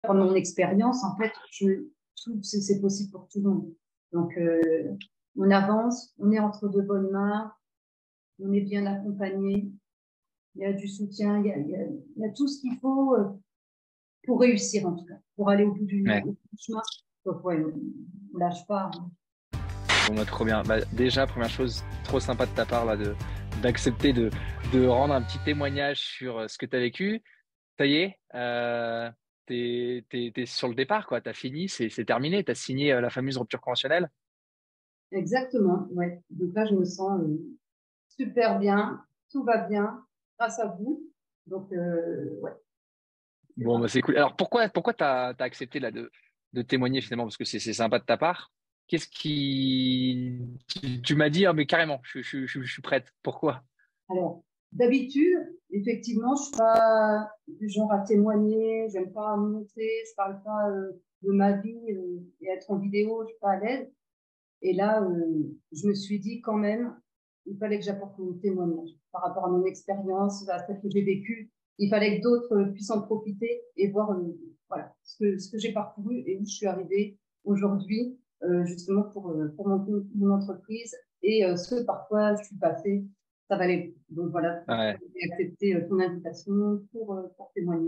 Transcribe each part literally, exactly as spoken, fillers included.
par mon expérience, en fait, je, tout, c'est, c'est possible pour tout le monde. Donc, euh, on avance, on est entre de bonnes mains, on est bien accompagné, il y a du soutien, il y a, il y a, il y a tout ce qu'il faut euh, pour réussir, en tout cas, pour aller au bout du, Ouais. au bout du chemin. Donc, ouais, on ne lâche pas. Hein. Bon, bah, trop bien. Bah, déjà, première chose, trop sympa de ta part là, de, d'accepter de, de rendre un petit témoignage sur euh, ce que tu as vécu. Ça y est, euh, t'es, t'es, t'es sur le départ, quoi. Tu as fini, c'est, c'est terminé. Tu as signé euh, la fameuse rupture conventionnelle. Exactement, ouais. Donc là, je me sens euh, super bien, tout va bien, grâce à vous. Donc, euh, ouais, c'est Bon, bah, parti. c'est cool. Alors, pourquoi, pourquoi tu as accepté là, de, de témoigner finalement? Parce que c'est, c'est sympa de ta part. Qu'est-ce qui. Tu, tu m'as dit, ah, mais carrément, je, je, je, je suis prête. Pourquoi? Alors, d'habitude, effectivement, je suis pas du genre à témoigner, j'aime pas montrer, je parle pas euh, de ma vie euh, et être en vidéo, je suis pas à l'aise. Et là, euh, je me suis dit quand même, il fallait que j'apporte mon témoignage par rapport à mon expérience, à celle que j'ai vécue. Il fallait que d'autres euh, puissent en profiter et voir euh, voilà, ce que, ce que j'ai parcouru et où je suis arrivée aujourd'hui, euh, justement pour, euh, pour mon, mon entreprise et euh, ce que parfois je suis passée. Ça valait. Donc voilà, Ouais. j'ai accepté euh, ton invitation pour, euh, pour témoigner.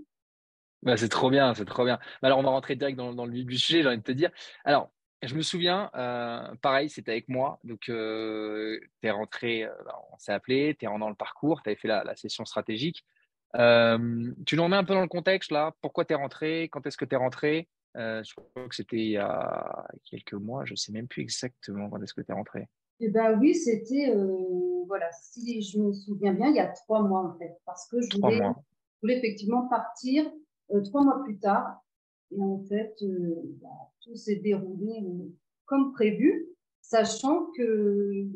Bah, c'est trop bien, c'est trop bien. Bah, alors, on va rentrer direct dans, dans le vif du sujet, j'ai envie de te dire. Alors, je me souviens, euh, pareil, c'était avec moi. Donc, euh, tu es rentré, euh, bah, on s'est appelé, tu es dans le parcours, tu avais fait la, la session stratégique. Euh, tu nous remets un peu dans le contexte, là. Pourquoi tu es rentré? Quand est-ce que tu es rentré? Euh, je crois que c'était il y a quelques mois, je sais même plus exactement quand est-ce que tu es rentré. Eh ben oui, c'était, euh, voilà, si je me souviens bien, il y a trois mois en fait, parce que je Trois voulais, mois. je voulais effectivement partir euh, trois mois plus tard. Et en fait, euh, bah, tout s'est déroulé euh, comme prévu, sachant que,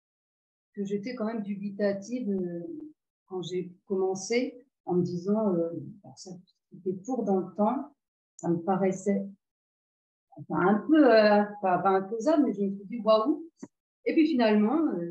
que j'étais quand même dubitative euh, quand j'ai commencé en me disant, euh, bah, ça, c'était pour dans le temps, ça me paraissait enfin, un peu, euh, pas, pas imposable, mais je me suis dit, waouh. Et puis finalement, euh,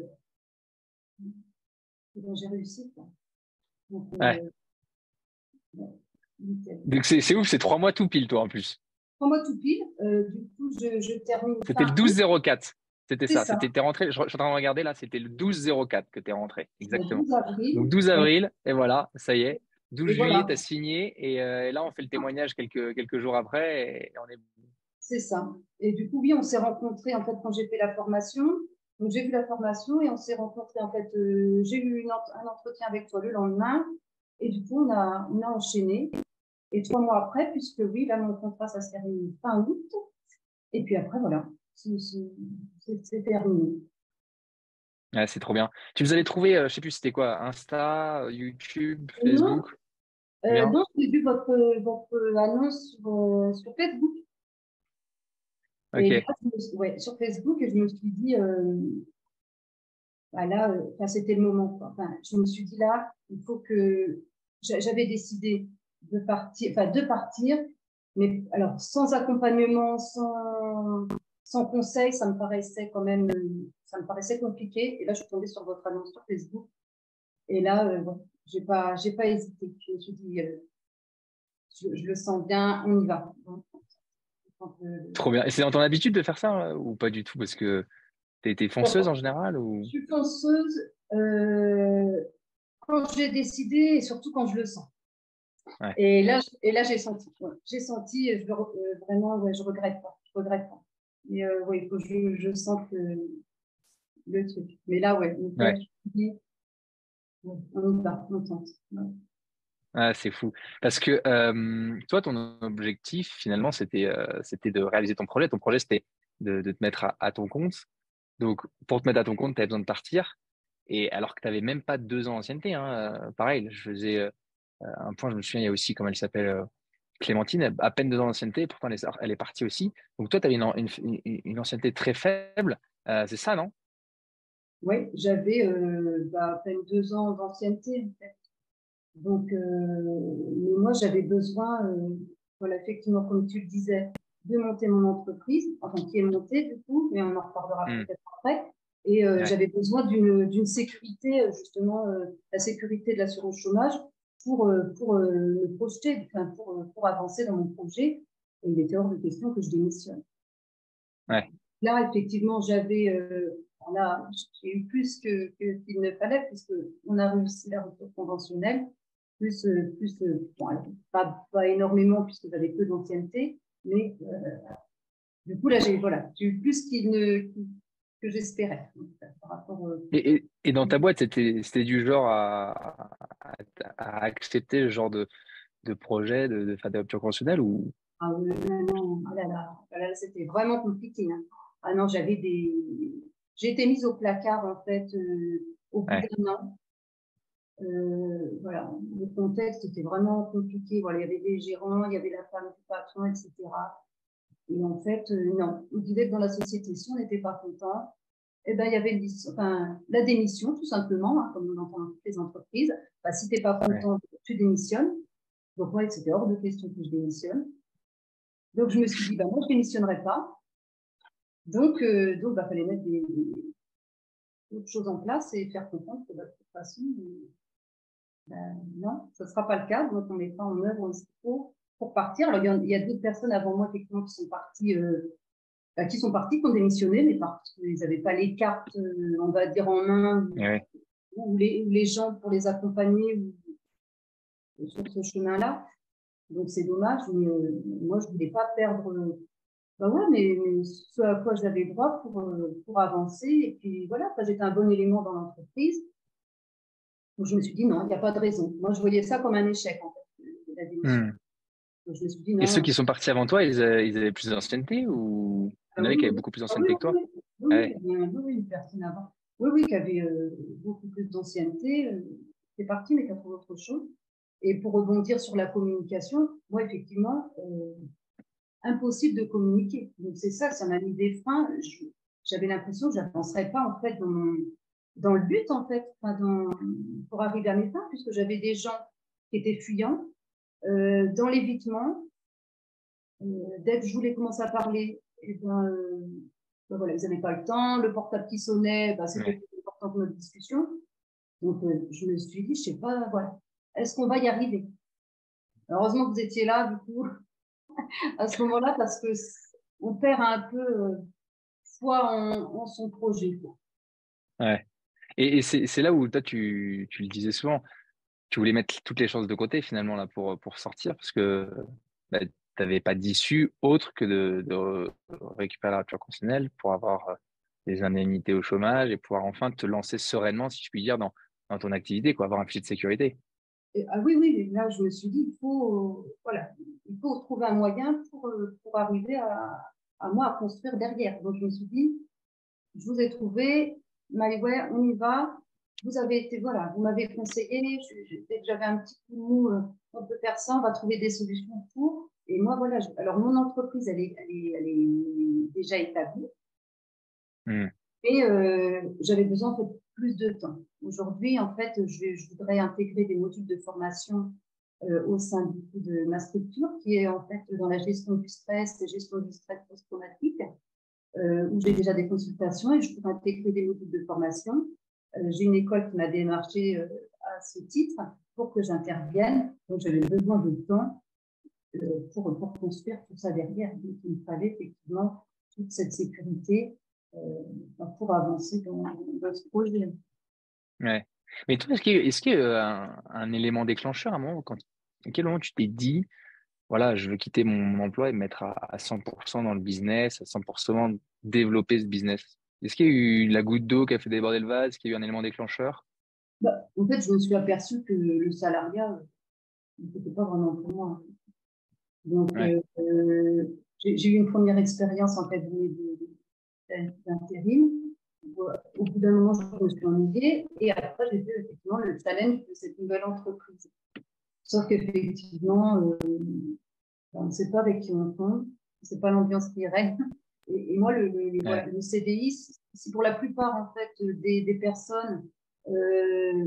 bon, j'ai réussi. Quoi. Donc, Ouais. euh, ouais, nickel. Donc, c'est c'est ouf, c'est trois mois tout pile, toi, en plus. Trois mois tout pile. Euh, du coup, je, je termine C'était le fin août. douze zéro quatre. C'était C'est ça. ça, C'était, t'es rentré, je, je suis en train de regarder là, c'était le douze zéro quatre que t'es rentré. le Exactement. douze Donc avril. douze Et, avril, et voilà, ça y est. douze et juillet, t'as voilà, signé, et, euh, et là, on fait le témoignage quelques, quelques jours après, et on est. c'est ça. Et du coup, oui, on s'est rencontrés en fait quand j'ai fait la formation. Donc, j'ai vu la formation et on s'est rencontrés en fait. Euh, j'ai eu une, un entretien avec toi le lendemain. Et du coup, on a, on a enchaîné. Et trois mois après, puisque oui, là, mon contrat, ça se termine fin août. Et puis après, voilà, c'est c'est- c'est- c'est terminé. Ouais, c'est trop bien. Tu nous avais trouvé, euh, je sais plus, c'était quoi, Insta, euh, YouTube, Non, Facebook, euh, bien? non, j'ai vu votre, votre annonce sur, euh, sur Facebook. Et là, Ok. je me suis- ouais, sur Facebook, je me suis dit, euh, bah là, euh, enfin, c'était le moment, quoi. Enfin, je me suis dit là, il faut que j'a- j'avais décidé de partir, enfin de partir, mais alors sans accompagnement, sans, sans conseil, ça me paraissait quand même, euh, ça me paraissait compliqué. Et là, je suis tombée sur votre annonce sur Facebook. Et là, euh, bon, j'ai pas, j'ai pas hésité. Je me suis dit, euh, je, je le sens bien, on y va. Donc, euh, Trop bien. Et c'est dans ton habitude de faire ça, euh, ou pas du tout? Parce que t'es t'es fonceuse en général, je ou? suis fonceuse euh, quand j'ai décidé et surtout quand je le sens. Ouais. Et là, et là j'ai senti. Ouais. J'ai senti, je, euh, vraiment, ouais, je regrette pas. Je regrette pas. Et euh, ouais, il faut que je, je sente le, le truc. Mais là, ouais, nickel, Ouais. je me dis, ouais, on y va, on tente. Ouais. Ah, c'est fou. Parce que euh, toi, ton objectif, finalement, c'était euh, c'était de réaliser ton projet. Ton projet, c'était de, de te mettre à, à ton compte. Donc, pour te mettre à ton compte, tu avais besoin de partir. Et alors que tu n'avais même pas deux ans d'ancienneté. Hein, euh, pareil, je faisais euh, un point, je me souviens, il y a aussi, comment elle s'appelle, euh, Clémentine, elle- à peine deux ans d'ancienneté, pourtant elle est, elle est partie aussi. Donc, toi, tu avais une, une, une, une ancienneté très faible. Euh, c'est ça, non? Ouais, j'avais euh, bah, à peine deux ans d'ancienneté. En fait. Donc, euh, mais moi, j'avais besoin, euh, voilà, effectivement, comme tu le disais, de monter mon entreprise, enfin, qui est montée du coup, mais on en reparlera Hmm. peut-être après. Et euh, Ouais. j'avais besoin d'une d'une sécurité, euh, justement, euh, la sécurité de l'assurance chômage. pour, euh, pour euh, me projeter, enfin, pour, pour avancer dans mon projet. Et il était hors de question que je démissionne. Ouais. Là, effectivement, j'avais, euh, là, j'ai eu plus que, que, qu'il ne fallait, puisqu'on a réussi la rupture conventionnelle, plus, euh, plus euh, bon, pas, pas énormément, puisque j'avais peu d'ancienneté, mais euh, du coup, là, j'ai voilà, j'ai eu plus qu'il ne, que j'espérais. Par rapport, euh, Et, et, et dans ta boîte, c'était, c'était du genre à, à, à accepter le genre de, de projet, de, de faire des ruptures conventionnelles ou... ah oui, non, non, ah là là, ah là là, c'était vraiment compliqué. Hein. Ah non, j'avais des. J'ai été mise au placard, en fait, euh, au bout Ouais, d'un an. Euh, voilà, le contexte était vraiment compliqué. Voilà, il y avait des gérants, il y avait la femme du patron, et cetera. Et en fait, euh, non, on disait que dans la société, si on n'était pas content, eh ben, il y avait le, enfin, la démission, tout simplement, hein, comme on entend dans toutes les entreprises. Bah, si tu n'es pas ouais. content, tu démissionnes. Donc, moi, c'était hors de question que je démissionne. Donc, je me suis dit, bah, moi, je ne démissionnerai pas. Donc, euh, donc, bah, fallait mettre des, des, autre chose en place et faire comprendre que bah, de toute façon, euh, bah, non, ce ne sera pas le cas. Donc, on met pas en œuvre ce qu'il faut pour partir. Alors, il y a, il y a d'autres personnes avant moi, effectivement, qui sont parties, euh, bah, qui sont parties, qui ont démissionné, mais parce qu'ils n'avaient pas les cartes, euh, on va dire, en main, Ouais. ou les, ou les gens pour les accompagner ou, sur ce chemin-là. Donc, c'est dommage, mais euh, moi, je ne voulais pas perdre. Euh, bah ouais, mais, mais ce à quoi j'avais droit pour, euh, pour avancer. Et puis voilà, j'étais un bon élément dans l'entreprise. Donc, je me suis dit non, il n'y a pas de raison. Moi, je voyais ça comme un échec, en fait, la démission. Hmm. Donc, je me suis dit Et ceux non. qui sont partis avant toi, ils, euh, ils avaient plus d'ancienneté ou il y en Ah avait oui, qui avaient oui, beaucoup plus ah oui, d'ancienneté que toi? oui, oui, Ah oui, ouais. il y avait oui, oui, une personne avant. Oui, oui, qui avait euh, beaucoup plus d'ancienneté, euh, qui est parti, mais qui a trouvé autre chose. Et pour rebondir sur la communication, moi, effectivement, euh, impossible de communiquer. Donc, c'est ça, ça m'a mis des freins. Je- J'avais l'impression que je n'avancerais pas, en fait, dans, mon, dans le but, en fait, enfin, dans, pour arriver à mes fins, puisque j'avais des gens qui étaient fuyants, euh, dans l'évitement. Euh, dès que je voulais commencer à parler, eh ben, euh, ben voilà, ils n'avaient pas le temps. Le portable qui sonnait, ben, c'était Ouais. plus important que notre discussion. Donc, euh, je me suis dit, je sais pas, voilà, est-ce qu'on va y arriver? Heureusement que vous étiez là, du coup, à ce moment-là, parce que on perd un peu euh, foi en, en son projet. Quoi. Ouais. Et, et c'est, c'est là où toi, tu, tu le disais souvent, tu voulais mettre toutes les chances de côté finalement là pour, pour sortir parce que bah, tu n'avais pas d'issue autre que de, de récupérer la rupture conventionnelle pour avoir euh, des indemnités au chômage et pouvoir enfin te lancer sereinement, si je puis dire, dans, dans ton activité, quoi, avoir un filet de sécurité. Et, ah oui, oui, là, je me suis dit, il faut, euh, voilà, il faut trouver un moyen pour, euh, pour arriver à, à moi à construire derrière. Donc, je me suis dit, je vous ai trouvé, Maïway, on y va. Vous avez été, voilà, vous m'avez conseillé, je, je, dès que j'avais un petit coup de mou, euh, on peut faire ça, on va trouver des solutions pour. Et moi, voilà, je, alors mon entreprise, elle est, elle est, elle est déjà établie, Hmm. mais euh, j'avais besoin en fait, plus de temps. Aujourd'hui, en fait, je, je voudrais intégrer des modules de formation euh, au sein du coup, de ma structure, qui est en fait dans la gestion du stress, la gestion du stress post-traumatique. Euh, où j'ai déjà des consultations et je pourrais intégrer des modules de formation. Euh, j'ai une école qui m'a démarché euh, à ce titre pour que j'intervienne. Donc, j'avais besoin de temps euh, pour, pour construire tout ça derrière. Donc, il me fallait effectivement toute cette sécurité euh, pour avancer dans, dans ce projet. Ouais. Mais toi, est-ce qu'il y a, est-ce qu'il y a euh, un, un élément déclencheur à un moment, quand, à quel moment tu t'es dit, voilà, je veux quitter mon, mon emploi et me mettre à, à cent pour cent dans le business, à cent pour cent développer ce business? Est-ce qu'il y a eu la goutte d'eau qui a fait déborder le vase? Est-ce qu'il y a eu un élément déclencheur? Bah, en fait, je me suis aperçue que le salariat n'était pas vraiment pour moi. Donc, Ouais. euh, euh, j'ai, j'ai eu une première expérience en cabinet de, d'intérim. Au bout d'un moment, je me suis ennuyée et après, j'ai vu effectivement le challenge de cette nouvelle entreprise. Sauf qu'effectivement, euh, on ne sait pas avec qui on tombe, on ne sait pas l'ambiance qui règne. Et, et moi, le, le, voilà, Ouais. le C D I, c'est pour la plupart en fait des, des personnes, euh,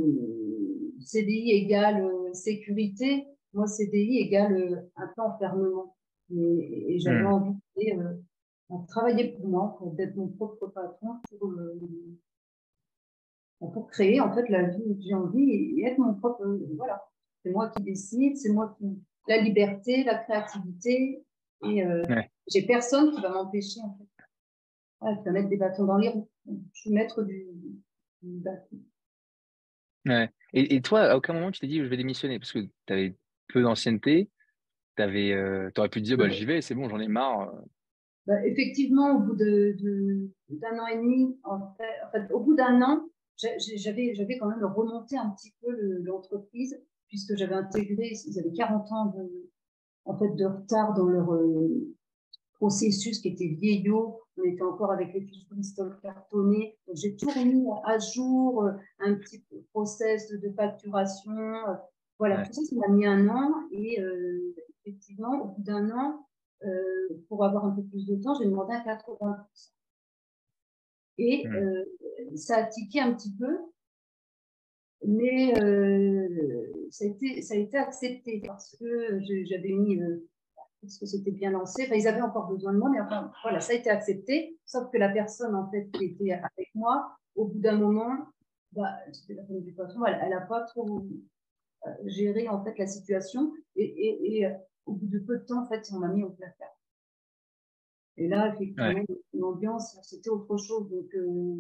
C D I égale euh, sécurité, moi C D I égale euh, un peu enfermement. Et, et j'avais Hmm. envie de euh, travailler pour moi, pour d'être mon propre patron, pour, euh, pour créer en fait la vie que j'ai envie et, et être mon propre, euh, voilà. C'est moi qui décide, c'est moi qui… La liberté, la créativité. Et euh, Ouais. j'ai personne qui va m'empêcher, en fait. Ouais, qui va mettre des bâtons dans les roues. Je suis maître du, du bâton. Ouais. Et, et toi, à aucun moment, tu t'es dit, je vais démissionner parce que tu avais peu d'ancienneté. Tu euh, aurais pu te dire, bah, j'y vais, c'est bon, j'en ai marre. Bah, effectivement, au bout de, de, d'un an et demi, en fait, en fait au bout d'un an, j'avais, j'avais quand même remonté un petit peu le, l'entreprise, puisque j'avais intégré, ils avaient quarante ans de, en fait, de retard dans leur euh, processus qui était vieillot. On était encore avec les fiches Bristol cartonnées. Donc, j'ai tout remis à jour, euh, un petit process de, de facturation. Euh, voilà, Ouais. tout ça, ça m'a mis un an. Et euh, effectivement, au bout d'un an, euh, pour avoir un peu plus de temps, j'ai demandé à quatre-vingts pour cent. Et Mmh. euh, ça a tiqué un petit peu, mais euh, ça, a été, ça a été accepté parce que j'avais mis, euh, parce que c'était bien lancé. Enfin, ils avaient encore besoin de moi, mais enfin, voilà, ça a été accepté. Sauf que la personne, en fait, qui était avec moi, au bout d'un moment, bah, c'était la femme du patron, elle n'a pas trop euh, géré, en fait, la situation. Et, et, et euh, au bout de peu de temps, en fait, on m'a mis au placard. Et là, effectivement, Ouais. l'ambiance, c'était autre chose. Donc, euh,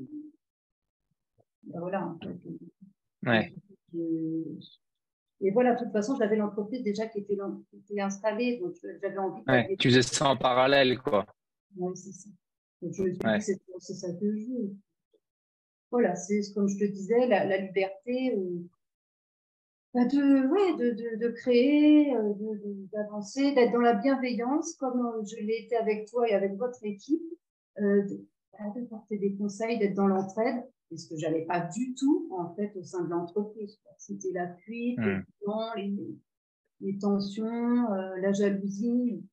ben voilà, en fait. Ouais. Et voilà, de toute façon, j'avais l'entreprise déjà qui était, qui était installée, donc j'avais envie Ouais. d'aller. Tu faisais ça en parallèle, quoi. Oui, c'est ça. Donc, je me suis dit, Ouais. c'est, c'est ça que je veux. Voilà, c'est comme je te disais, la, la liberté euh, bah de, ouais, de, de, de créer, euh, de, de, d'avancer, d'être dans la bienveillance, comme euh, je l'ai été avec toi et avec votre équipe, euh, de, de porter des conseils, d'être dans l'entraide, et ce que je n'avais pas du tout, en fait, au sein de l'entreprise. C'était la fuite, Mmh. les plans, les, les tensions, euh, la jalousie.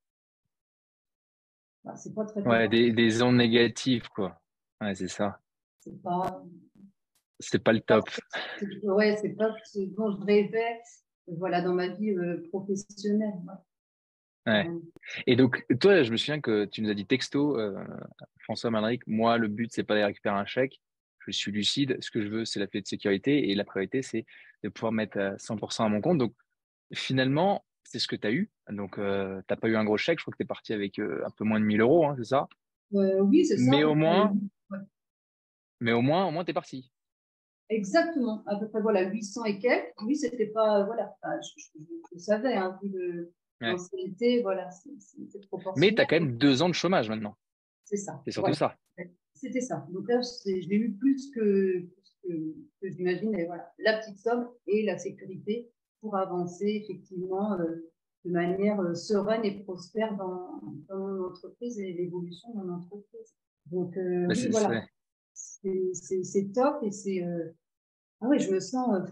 Bah, c'est pas très Ouais, copain. des, des ondes négatives, quoi. Ouais, c'est ça. C'est pas, C'est pas le pas top. c'est, ouais, c'est pas ce dont je rêvais, voilà, dans ma vie euh, professionnelle. Ouais. Ouais. Et donc, toi, je me souviens que tu nous as dit texto, euh, François Manrique, moi, le but, c'est pas d'aller récupérer un chèque. Je suis lucide. Ce que je veux, c'est la clé de sécurité. Et la priorité, c'est de pouvoir mettre à cent pour cent à mon compte. Donc, finalement, c'est ce que tu as eu. Donc, euh, tu n'as pas eu un gros chèque. Je crois que tu es parti avec euh, un peu moins de mille euros, hein, c'est ça? Euh, oui, c'est ça. Mais au Euh, moins, ouais. mais au moins, au moins, tu es parti. Exactement. À peu près, voilà, huit cents et quelques. Oui, c'était pas, voilà, enfin, je, je, je, je savais, hein, vu le, Ouais. l'ancienneté, voilà, c'est, c'est Mais tu proportionnel. as quand même deux ans de chômage maintenant. C'est ça. C'est surtout Voilà. ça. C'était ça. Donc là, je l'ai eu plus que, plus que, que j'imagine. Voilà, la petite somme et la sécurité pour avancer effectivement euh, de manière euh, sereine et prospère dans, dans mon entreprise et l'évolution de mon entreprise. Donc euh, Bah, oui, c'est, voilà, c'est- c'est, c'est, c'est top et c'est euh, ah oui, je me sens euh,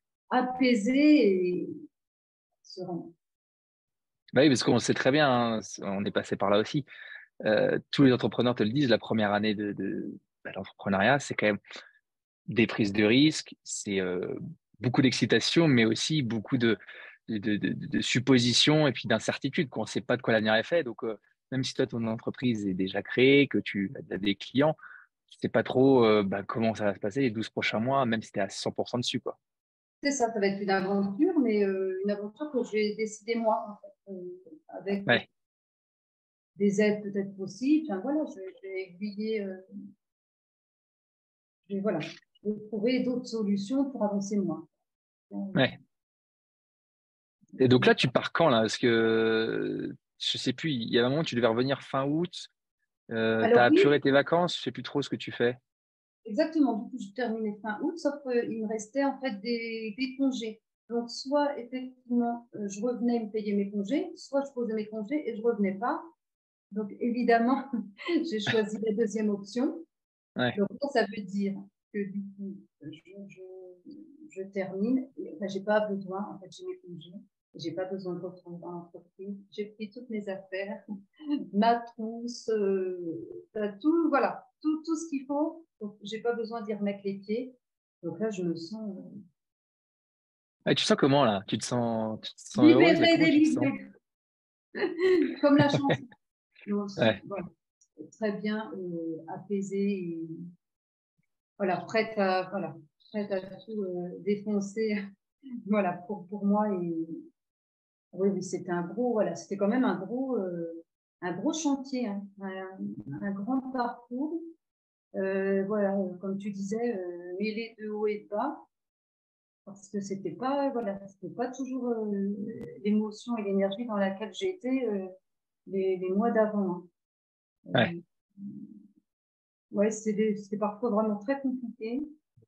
apaisée et sereine. bah oui, parce qu'on sait très bien, hein, on est passé par là aussi. Euh, tous les entrepreneurs te le disent, la première année de, de bah, l'entrepreneuriat, c'est quand même des prises de risques, c'est euh, beaucoup d'excitation, mais aussi beaucoup de, de, de, de, de suppositions et puis d'incertitudes, qu'on ne sait pas de quoi l'avenir est fait. Donc, euh, même si toi, ton entreprise est déjà créée, que tu as des clients, tu ne sais pas trop euh, bah, comment ça va se passer les douze prochains mois, même si tu es à cent pour cent dessus, quoi. C'est ça, ça va être une aventure, mais euh, une aventure que j'ai décidé moi, en fait, euh, avec Ouais, des aides peut-être possibles. Enfin, voilà, je, je vais aiguiller, euh, je vais, voilà, je vais trouver d'autres solutions pour avancer moi. ouais. Et donc là, tu pars quand, là? Parce que je sais plus, il y a un moment, tu devais revenir fin août. Euh, tu as Alors oui, apuré tes vacances, je sais plus trop ce que tu fais. exactement. Du coup, je terminais fin août, sauf qu'il me restait en fait des, des congés. Donc, soit effectivement, euh, je revenais me payer mes congés, soit je posais mes congés et je revenais pas. Donc, évidemment, j'ai choisi la deuxième option. Ouais, Donc, ça veut dire que du coup, je, je, je termine. Enfin, j'ai pas besoin, en fait, j'ai mes congés. J'ai pas besoin de retourner dans l'entreprise. J'ai pris toutes mes affaires, ma trousse, euh, tout, voilà, tout, tout ce qu'il faut. Donc, j'ai pas besoin d'y remettre les pieds. Donc là, je me sens euh, ouais, tu te sens comment là? Tu te sens, tu te sens heureuse? libérée, Comment tu te sens? délivrée, comme la chanson. Donc, Ouais, voilà, très bien, euh, apaisée et voilà, prête à, voilà, prête à tout euh, défoncer Voilà, pour, pour moi. Et oui, oui, c'était un gros, voilà, c'était quand même un gros, euh, un gros chantier, hein, un, un grand parcours. Euh, voilà, comme tu disais, euh, mêlé de haut et de bas, parce que c'était pas, voilà, c'était pas toujours euh, l'émotion et l'énergie dans laquelle j'étais euh, les, les mois d'avant. Hein. Ouais, Euh, ouais, c'était c'était parfois vraiment très compliqué.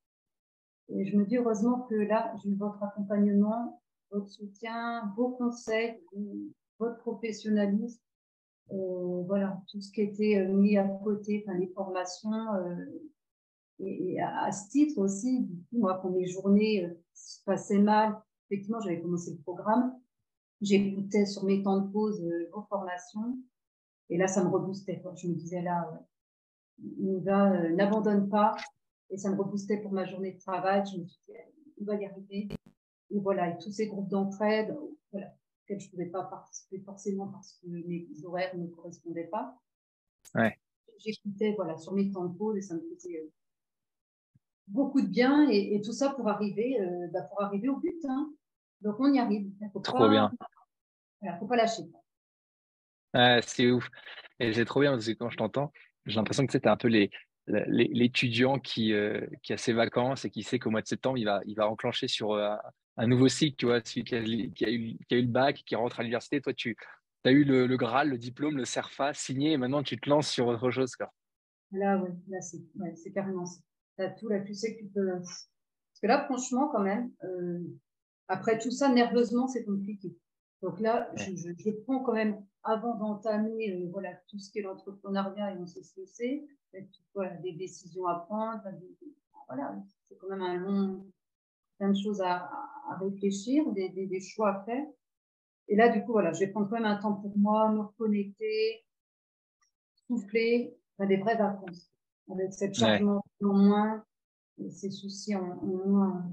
Et je me dis heureusement que là, j'ai eu votre accompagnement, votre soutien, vos conseils, votre professionnalisme. Euh, voilà, tout ce qui était euh, mis à côté, enfin, les formations. Euh, et, et à, à, ce titre aussi, du coup, moi, quand mes journées euh, se passaient mal, effectivement, j'avais commencé le programme, j'écoutais sur mes temps de pause euh, vos formations, et là, ça me reboostait. Quoi. Je me disais là, on va, euh, n'abandonne pas, et ça me reboostait pour ma journée de travail. Je me suis dit, on va y arriver. Et voilà, et tous ces groupes d'entraide, voilà, auxquels je ne pouvais pas participer forcément parce que mes horaires ne correspondaient pas. ouais. J'écoutais voilà, sur mes temps de pause et ça me faisait euh, beaucoup de bien. Et, et tout ça pour arriver, euh, bah, pour arriver au but. Hein. Donc, on y arrive. Il ne faut Trop pas, bien. voilà, faut pas lâcher. Ouais, c'est ouf. Et c'est trop bien parce que quand je t'entends, j'ai l'impression que tu es un peu les, les- l'étudiant qui, euh, qui a ses vacances et qui sait qu'au mois de septembre, il va, il va enclencher sur euh, un nouveau cycle, tu vois, celui qui a, qui a eu, qui a eu le bac, qui rentre à l'université. Toi, tu as eu le, le Graal, le diplôme, le CERFA signé et maintenant tu te lances sur autre chose, quoi. Là, ouais, là c'est ouais, c'est carrément ça. T'as tout, là, tu sais que tu peux. Parce que là, franchement, quand même, euh, après tout ça, nerveusement, c'est compliqué. Donc là, Ouais. je, je, je prends quand même, avant d'entamer euh, voilà, tout ce qui est l'entrepreneuriat, et on sait ce que c'est, voilà, des décisions à prendre, des, voilà, c'est quand même un long, plein de choses à, à réfléchir, des, des, des choix à faire. Et là, du coup, voilà, je vais prendre quand même un temps pour moi, me reconnecter, souffler, enfin, des vraies vacances, avec cette charge Ouais. mentale en moins, et ces soucis en, en moins.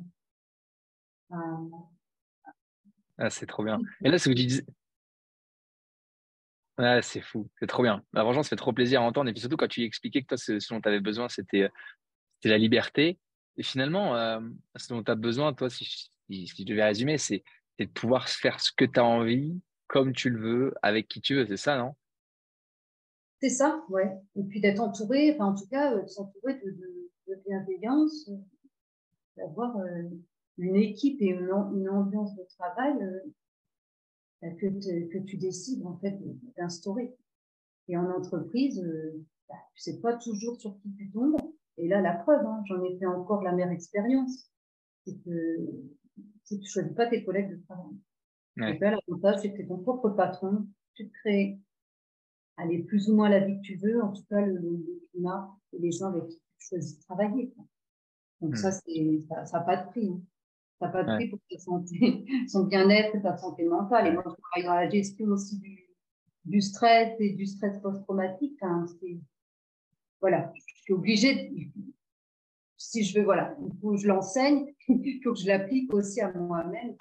Euh, Ah, c'est trop bien. Et là, ce que tu dis, ouais, c'est fou, c'est trop bien. Bah, franchement, ça fait trop plaisir à entendre. Et puis surtout, quand tu expliquais que toi, ce, ce dont tu avais besoin, c'était euh, c'était la liberté. Et finalement, euh, ce dont tu as besoin, toi, si, je- si, si je devais résumer, c'est c'est de pouvoir faire ce que tu as envie, comme tu le veux, avec qui tu veux. C'est ça, non? c'est ça, ouais. Et puis d'être entouré, enfin, en tout cas, euh, de s'entourer de, de, de bienveillance, euh, d'avoir euh, une équipe et une, une ambiance de travail euh, que, te, que tu décides en fait d'instaurer. Et en entreprise, euh, bah, tu sais pas toujours sur qui tu tombes. Et là, la preuve, hein, j'en ai fait encore la meilleure expérience, c'est que si tu ne choisis pas tes collègues de travail. Donc Ouais. là, l'avantage, c'est que tu es ton propre patron, tu te crées, aller plus ou moins la vie que tu veux, en tout cas le, le climat et les gens avec qui tu choisis de travailler. Quoi. Donc ça, Hmm. c'est, ça n'a pas de prix. Hein. Ça n'a pas de Ouais. prix pour ta santé, son bien-être et ta santé mentale. Et moi, Ouais. je travaille dans la gestion aussi du, du stress et du stress post-traumatique. Hein. Voilà, je suis obligée, de, si je veux, voilà, il faut que je l'enseigne, il faut que je l'applique aussi à moi-même.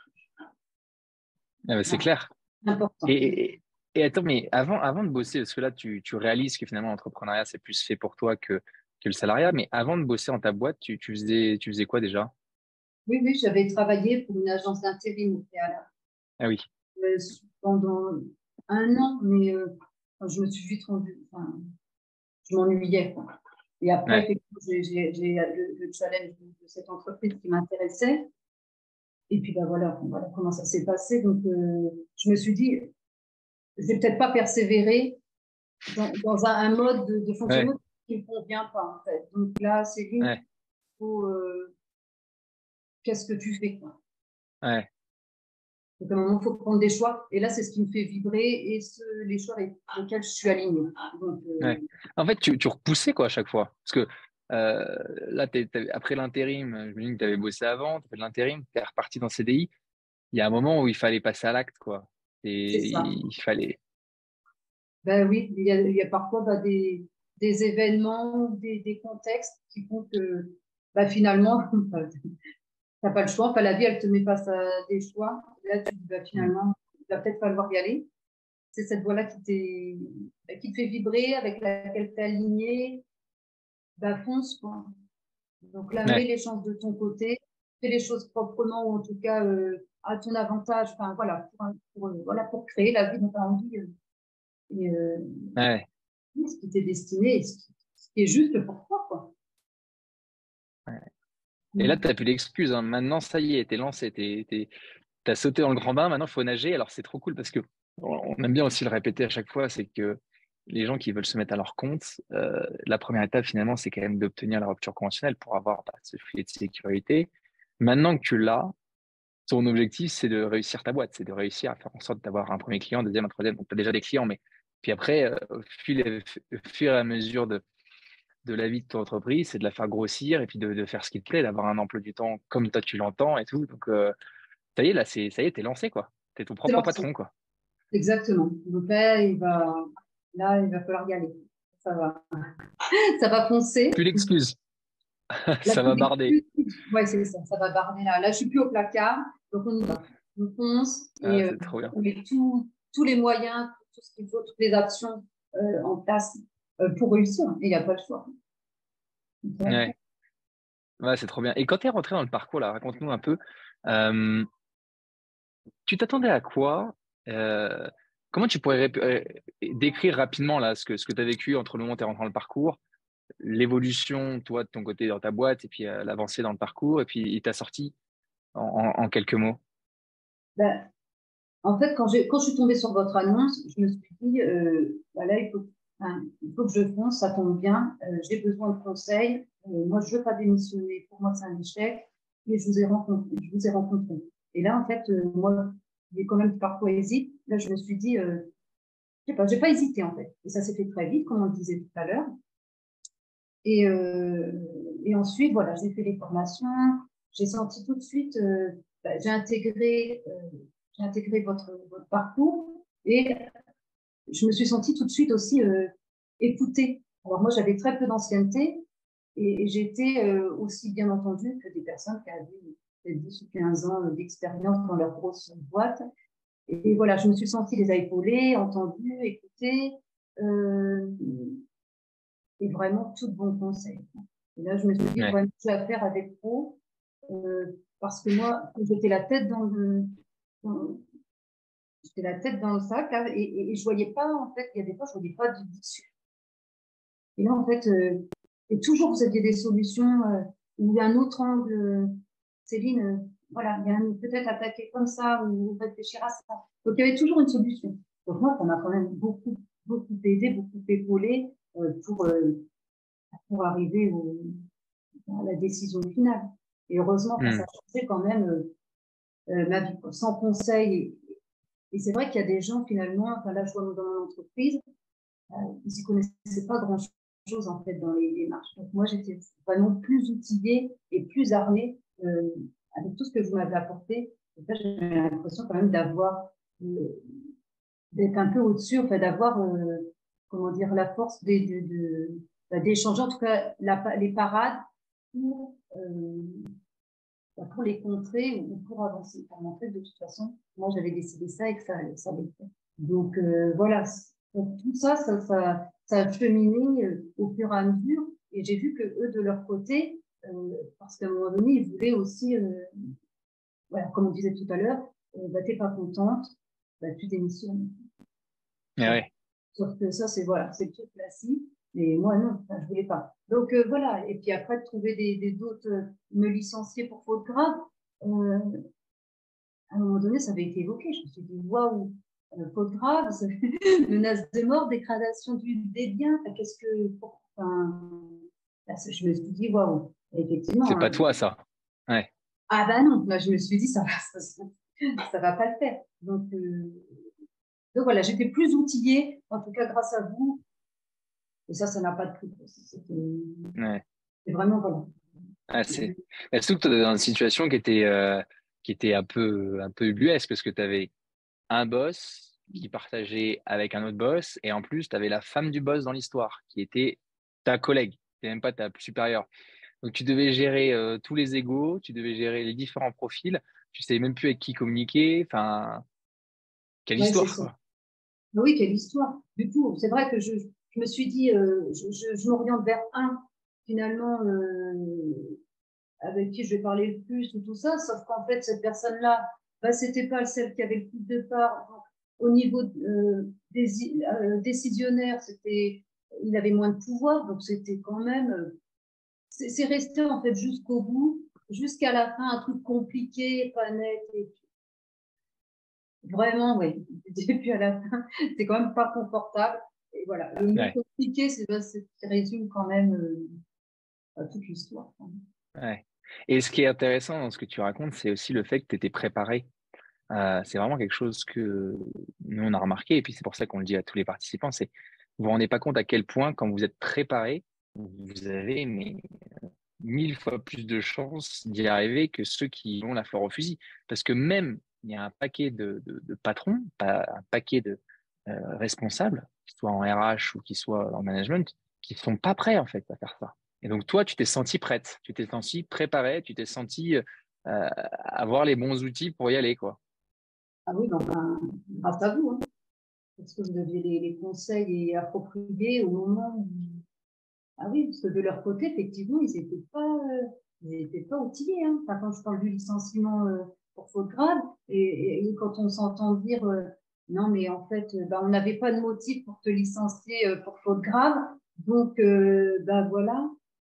Ah, bah, c'est Voilà, clair. c'est important. Et, et, et attends, mais avant, avant de bosser, parce que là, tu, tu réalises que finalement, l'entrepreneuriat, c'est plus fait pour toi que, que le salariat. Mais avant de bosser dans ta boîte, tu, tu faisais, tu faisais quoi déjà? Oui, oui, j'avais travaillé pour une agence d'intérim au préalable. Ah oui. Euh, pendant un an, mais euh, je me suis vite rendue, enfin, je m'ennuyais. Quoi. Et après, Ouais. effectivement, j'ai j'ai- j'ai le, le challenge de cette entreprise qui m'intéressait. Et puis, ben voilà, voilà comment ça s'est passé. Donc, euh, je me suis dit, je vais peut-être pas persévérer dans, dans un, un mode de, de Ouais. fonctionnement qui ne me convient pas, en fait. Donc là, c'est lui, Ouais. faut, euh, qu'est-ce que tu fais, quoi. Ouais. Donc, à un moment, il faut prendre des choix. Et là, c'est ce qui me fait vibrer et ce, les choix avec lesquels je suis alignée. Donc, Ouais. euh, En fait, tu, tu repoussais quoi à chaque fois. Parce que euh, là, t'es- t'es- après l'intérim, je me dis que tu avais bossé avant, tu fait de l'intérim, tu es reparti dans C D I. Il y a un moment où il fallait passer à l'acte, quoi. c'est Et ça. il fallait. Ben oui, il y a, il y a parfois ben, des, des événements, des, des contextes qui font que ben, finalement, tu n'as pas le choix. Enfin, la vie, elle te met face à des choix. Et là, tu te dis ben, Hmm. finalement, il va peut-être falloir y aller. C'est cette voie-là qui, t'est- ben, qui te fait vibrer, avec laquelle tu es aligné. Ben, fonce, quoi. Donc là, mets Ouais. les chances de ton côté, fais les choses proprement ou en tout cas euh, à ton avantage, enfin voilà, pour, pour, euh, voilà, pour créer la vie dont tu as envie euh, et euh, Ouais, ce qui t'est destiné, et ce qui, ce qui est juste pour toi, quoi. ouais. Et là, Mm. tu n'as plus d'excuses, hein. Maintenant, ça y est, t'es lancé, t'es, t'es, t'as sauté dans le grand bain, maintenant il faut nager. Alors c'est trop cool parce que on aime bien aussi le répéter à chaque fois, c'est que les gens qui veulent se mettre à leur compte, euh, la première étape finalement, c'est quand même d'obtenir la rupture conventionnelle pour avoir bah, ce filet de sécurité. Maintenant que tu l'as, ton objectif, c'est de réussir ta boîte, c'est de réussir à faire en sorte d'avoir un premier client, un deuxième, un troisième. Donc tu as déjà des clients, mais puis après, euh, au fil et- au fur et à mesure de, de la vie de ton entreprise, c'est de la faire grossir et puis de, de faire ce qui te plaît, d'avoir un emploi du temps comme toi tu l'entends et tout. Donc euh, ça y est, là, c'est, ça y est, t'es lancé, quoi. T'es ton C'est propre lancé. patron, quoi. Exactement. Donc là, il va, là, il va falloir y aller. Ça va, ça va foncer. Plus d'excuses. Là, Ça plus va barder. d'excuses. Ouais, c'est ça, ça va barder là. Là, je suis plus au placard, donc on y va. On fonce Ah, et euh, c'est trop bien. on met tout, tous les moyens, tout ce qu'il faut, toutes les actions euh, en place euh, pour réussir. Et il n'y a pas le choix. Il faut le faire. Ouais, ouais, c'est trop bien. Et quand tu es rentré dans le parcours, là, raconte-nous un peu, euh, tu t'attendais à quoi? Euh, comment tu pourrais rép- euh, décrire rapidement là, ce que, ce que tu as vécu entre le moment où tu es rentré dans le parcours, l'évolution, toi, de ton côté dans ta boîte, et puis euh, l'avancée dans le parcours, et puis il t'a sorti en, en- en quelques mots. Ben, en fait, quand, j'ai, quand je suis tombée sur votre annonce, je me suis dit, euh, voilà, il faut, enfin, il faut que je fonce, ça tombe bien, euh, j'ai besoin de conseils. Euh, moi, je ne veux pas démissionner, pour moi, c'est un échec. Et je vous ai rencontré. Je vous ai rencontré. Et là, en fait, euh, moi, j'ai quand même parfois hésité. Là, je me suis dit, euh, je sais pas, j'ai pas hésité, en fait. Et ça s'est fait très vite, comme on le disait tout à l'heure. Et, euh, et ensuite, voilà, j'ai fait les formations. J'ai senti tout de suite, euh, bah, j'ai intégré, euh, j'ai intégré votre, votre parcours et je me suis sentie tout de suite aussi euh, écoutée. Alors moi, j'avais très peu d'ancienneté et, et j'étais euh, aussi bien entendu que des personnes qui avaient peut-être dix ou quinze ans d'expérience dans leur grosse boîte. Et, et voilà, je me suis sentie les épauler, entendue, écoutée. Euh, et vraiment tout de bons conseils. Et là, je me suis dit, Ouais, vraiment, j'ai affaire avec pro, euh, parce que moi, j'étais la tête dans le, dans- j'étais la tête dans le sac, là, et, et, et je voyais pas, en fait, il y a des fois, je voyais pas d'issue. Et là, en fait, euh, et toujours, vous aviez des solutions, euh, ou un autre angle, euh, Céline, euh, voilà, il y a un- peut-être attaquer comme ça, ou réfléchir à ça. Donc, il y avait toujours une solution. Donc, moi, ça m'a quand même beaucoup, beaucoup aidé, beaucoup épaulé, euh, pour, euh, pour arriver au, à la décision finale. Et heureusement, enfin, ça hmm, a changé quand même euh, euh, ma vie. Sans conseil. Et, et c'est vrai qu'il y a des gens, finalement, enfin, là, je vois dans mon entreprise, euh, ils n'y connaissaient pas grand-chose, en fait, dans les démarches. Donc, moi, j'étais vraiment plus outillée et plus armée euh, avec tout ce que vous m'avez apporté. Et ça, j'ai l'impression quand même d'avoir, euh, d'être un peu au-dessus, enfin, d'avoir, euh, comment dire, la force de, de, de, bah, d'échanger, en tout cas, la, les parades pour, euh, pour les contrer ou pour avancer. Pour montrer de toute façon, moi j'avais décidé ça et que ça, ça allait faire. Donc euh, voilà, donc, tout ça, ça, ça, ça a cheminé euh, au fur et à mesure. Et j'ai vu que eux, de leur côté, euh, parce qu'à un moment donné, ils voulaient aussi, euh, voilà, comme on disait tout à l'heure, euh, bah, t'es pas contente, bah, tu démissionnes. ouais, ouais. Sauf que ça, c'est voilà, c'est le truc classique. Mais moi, non, enfin, je voulais pas. Donc euh, voilà. Et puis après, de trouver des, des d'autres, euh, me licencier pour faute grave. Euh, à un moment donné, ça avait été évoqué. Je me suis dit, waouh, euh, faute grave, ça fait menace de mort, dégradation du, des biens. Enfin, qu'est-ce que. Enfin, là, je me suis dit, waouh, C'est effectivement. pas Hein. toi, ça. Ouais, Ah bah non, là, je me suis dit, ça va, ça, ça va pas le faire. Donc, euh, donc voilà, j'étais plus outillée, en tout cas grâce à vous. Et ça, ça n'a pas de prix. C'était ouais. vraiment, voilà. Ah, c'est... Mais surtout que tu étais dans une situation qui était, euh, qui était un peu, un peu ubuesque parce que tu avais un boss qui partageait avec un autre boss et en plus, tu avais la femme du boss dans l'histoire qui était ta collègue, et même pas ta supérieure. Donc, tu devais gérer euh, tous les égos, tu devais gérer les différents profils, tu savais même plus avec qui communiquer. Enfin, quelle Ouais, c'est histoire, ça. quoi. Ah oui, quelle histoire. Du coup, c'est vrai que je, je me suis dit, euh, je, je, je m'oriente vers un, finalement, euh, avec qui je vais parler le plus ou tout ça, sauf qu'en fait, cette personne-là, bah, c'était pas celle qui avait le plus de part. Donc, au niveau euh, des, euh, décisionnaire, c'était, il avait moins de pouvoir, donc c'était quand même, euh, c'est resté en fait jusqu'au bout, jusqu'à la fin, un truc compliqué, pas net. Et vraiment, oui, du début à la fin, c'est quand même pas confortable. Et voilà, le mot Ouais. compliqué, c'est ce qui résume quand même euh, toute l'histoire. Ouais. Et ce qui est intéressant dans ce que tu racontes, c'est aussi le fait que tu étais préparé. Euh, c'est vraiment quelque chose que nous, on a remarqué, et puis c'est pour ça qu'on le dit à tous les participants, c'est vous vous rendez pas compte à quel point, quand vous êtes préparé, vous avez mais, mille fois plus de chances d'y arriver que ceux qui ont la fleur au fusil. Parce que même, il y a un paquet de, de, de patrons, pas un paquet de euh, responsables, qu'ils soient en R H ou qu'ils soient en management, qui ne sont pas prêts en fait à faire ça. Et donc toi, tu t'es senti prête, tu t'es senti préparée, tu t'es senti euh, avoir les bons outils pour y aller, quoi. Ah oui, donc, ben, grâce à vous, hein, parce que vous aviez les, les conseils appropriés au moment où... Ah oui, parce que de leur côté, effectivement, ils n'étaient pas, euh, ils étaient pas outillés. Hein. Enfin, quand je parle du licenciement euh, pour faute grave, et, et quand on s'entend dire euh, non, mais en fait, euh, bah, on n'avait pas de motif pour te licencier euh, pour faute grave, donc euh, bah voilà.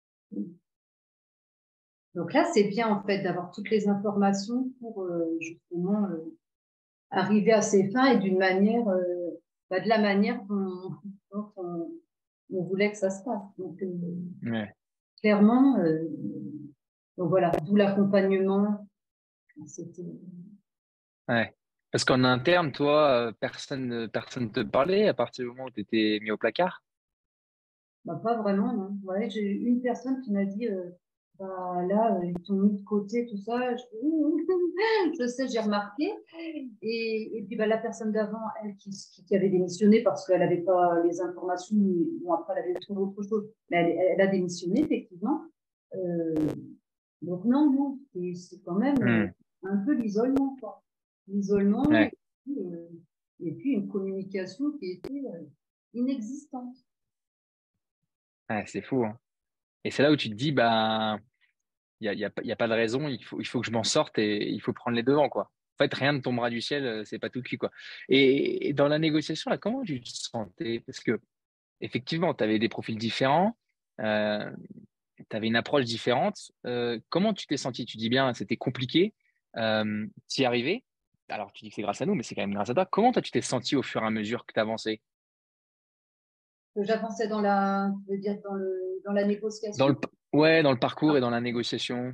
Donc là, c'est bien en fait d'avoir toutes les informations pour euh, justement euh, arriver à ses fins et d'une manière, euh, bah, de la manière dont, dont on, on voulait que ça se passe. Donc, euh, Ouais. clairement, euh, donc voilà, d'où l'accompagnement. C'était Ouais. Parce qu'en interne, toi, euh, personne personne te parlait à partir du moment où tu étais mis au placard. bah, pas vraiment, non. Ouais, j'ai eu une personne qui m'a dit, euh, bah, là, euh, ils t'ont mis de côté, tout ça. Je, dis, oui, oui. Je sais, j'ai remarqué. Et, et puis bah, la personne d'avant, elle qui, qui, qui avait démissionné parce qu'elle n'avait pas les informations, bon, après elle avait trouvé autre chose, mais elle, elle a démissionné, effectivement. Euh, donc non, non, c'est quand même euh, Hmm. un peu l'isolement, quoi. L'isolement et, Ouais. puis, euh, et puis une communication qui était euh, inexistante. Ouais, c'est fou, hein. Et c'est là où tu te dis, bah, il y a, y a, pas- y a pas de raison, il faut, il faut que je m'en sorte et il faut prendre les devants, quoi. En fait, rien ne tombera du ciel, euh, c'est pas tout cuit, quoi. Et, et dans la négociation, là, comment tu te sentais? Parce que, effectivement, tu avais des profils différents, euh, tu avais une approche différente. Euh, comment tu t'es senti? Tu dis bien, c'était compliqué. Euh, t'y arrivais. Alors, tu dis que c'est grâce à nous, mais c'est quand même grâce à toi. Comment toi, tu t'es senti au fur et à mesure que tu avançais? Que j'avançais dans la, je veux dire, dans le, dans la Dans le, négociation. ouais, dans le parcours et dans la négociation.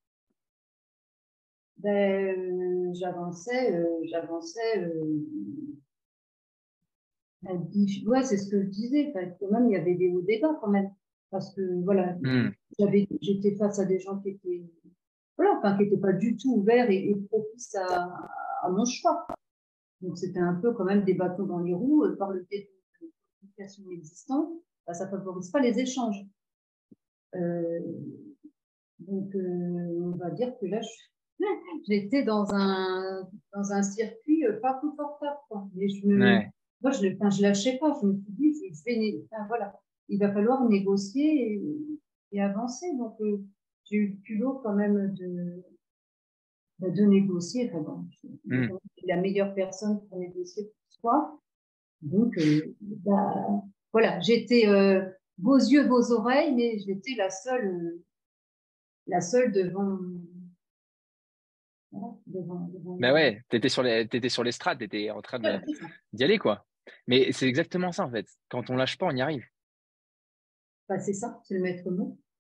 Ben, euh, j'avançais, euh, j'avançais. Euh, ouais, c'est ce que je disais. Enfin, quand même, il y avait des hauts débats quand même, parce que voilà, Hmm. j'avais, j'étais face à des gens qui étaient, voilà, enfin, qui n'étaient pas du tout ouverts et, et propices à, à mon choix. Donc c'était un peu quand même des bâtons dans les roues euh, par le biais de communication existante, bah, ça ne favorise pas les échanges. Euh, donc euh, on va dire que là, je, j'étais dans un, dans un circuit euh, pas confortable. Quoi. Mais je me, Ouais. moi, je ne enfin, je lâchais pas. Je me suis dit, je, je vais, enfin, voilà, il va falloir négocier et, et avancer. Donc euh, j'ai eu le culot quand même de, de négocier. Enfin, bon, je, Hmm. je suis la meilleure personne pour négocier pour soi. Donc, euh, bah, voilà, j'étais euh, vos yeux, vos oreilles, mais j'étais la seule, euh, la seule devant, voilà, devant, devant. Ben ouais, t'étais sur les, t'étais sur l'estrade, t'étais en train de, Voilà, c'est ça. d'y aller, quoi. Mais c'est exactement ça, en fait. Quand on lâche pas, on y arrive. Bah, c'est ça, c'est le maître mot.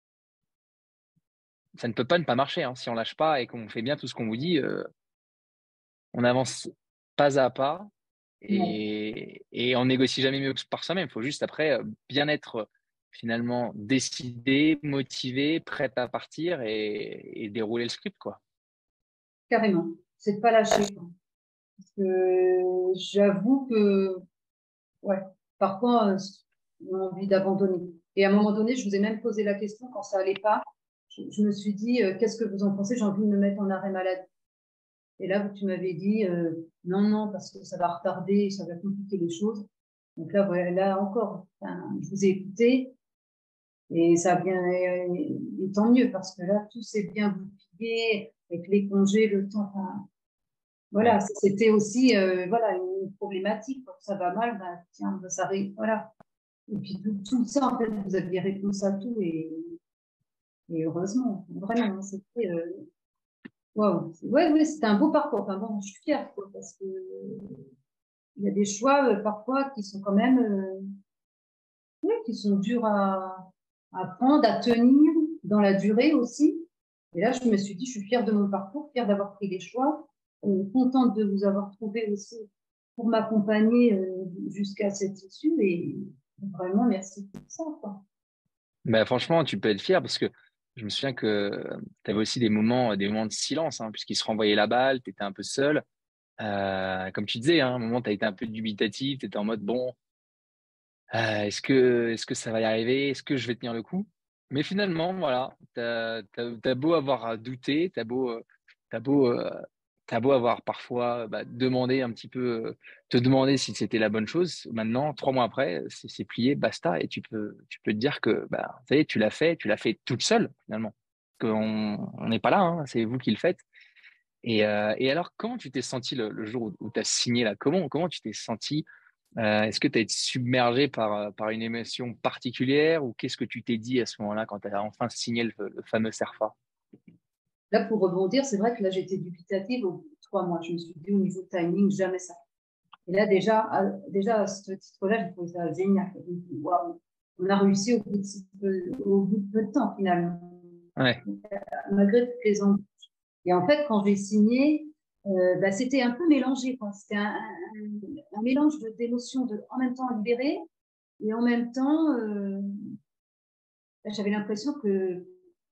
Ça ne peut pas ne pas marcher, hein. Si on lâche pas et qu'on fait bien tout ce qu'on vous dit, euh, on avance pas à pas Non, et, et on négocie jamais mieux que par soi-même. Il faut juste après euh, bien être euh, finalement décidé, motivé, prêt à partir et, et dérouler le script, quoi. carrément. C'est de pas lâcher. Quoi. Parce que j'avoue que, ouais, parfois, euh, on a envie d'abandonner. Et à un moment donné, je vous ai même posé la question quand ça allait pas. Je, je me suis dit, euh, qu'est-ce que vous en pensez? J'ai envie de me mettre en arrêt maladie. Et là, tu m'avais dit euh, non, non, parce que ça va retarder, ça va compliquer les choses. Donc là, voilà, là encore, enfin, je vous ai écouté. Et ça vient, et, et tant mieux, parce que là, tout s'est bien goupillé avec les congés, le temps. Enfin, voilà, Ouais. c'était aussi euh, voilà, une problématique. Quand ça va mal, ben, tiens, ben, ça arrive. Voilà. Et puis tout, tout ça, en fait, vous aviez réponse à tout et, et heureusement, vraiment, c'était. Euh, waouh. Ouais, ouais, c'était un beau parcours. Enfin bon, je suis fière, quoi, parce que il y a des choix euh, parfois qui sont quand même euh, oui, qui sont durs à, à prendre, à tenir dans la durée aussi. Et là, je me suis dit, je suis fière de mon parcours, fière d'avoir pris les choix, euh, contente de vous avoir trouvé aussi pour m'accompagner euh, jusqu'à cette issue. Et vraiment, merci pour ça, quoi. Bah, franchement, tu peux être fier parce que je me souviens que tu avais aussi des moments, des moments de silence, hein, puisqu'ils se renvoyaient la balle, tu étais un peu seul. Euh, comme tu disais, hein, à un moment, tu as été un peu dubitatif, tu étais en mode, bon, euh, est-ce que, est-ce que ça va y arriver? Est-ce que je vais tenir le coup? Mais finalement, voilà, tu as, beau avoir douté, tu as beau, euh, t'as beau, euh, t'as beau avoir parfois bah, demandé un petit peu, euh, te demander si c'était la bonne chose. Maintenant, trois mois après, c'est c'est plié, basta, et tu peux, tu peux te dire que, bah, ça y est, tu l'as fait, tu l'as fait toute seule finalement. Qu'on on n'est pas là, hein, c'est vous qui le faites. Et, euh, et alors, comment tu t'es senti le, le jour où, tu as signé là? Comment, comment tu t'es senti? Euh, est-ce que tu as été submergé par, euh, par une émotion particulière ou qu'est-ce que tu t'es dit à ce moment-là quand tu as enfin signé le, le fameux CERFA? Là, pour rebondir, c'est vrai que là, j'étais dubitative au bout de trois mois. Je me suis dit, au niveau timing, jamais ça. Et là, déjà, à, déjà à ce titre-là, j'ai trouvé ça génial. Waouh, on a réussi au bout de, peu, au bout de peu de temps, finalement, Ouais. malgré toutes les embûches. Et en fait, quand j'ai signé, euh, bah, c'était un peu mélangé, quoi. C'était un, un, un mélange d'émotions, de, en même temps libérées, et en même temps, euh, bah, j'avais l'impression que